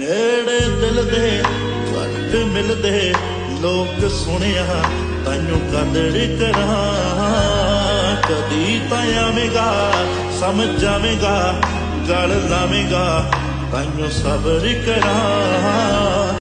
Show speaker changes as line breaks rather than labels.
नेड़े दिल दे घट मिलदे लोग सुनिया तैनू कदर करा कदी तां आवेगा समझ जावेगा गल लावेगा तैनू सबर करा।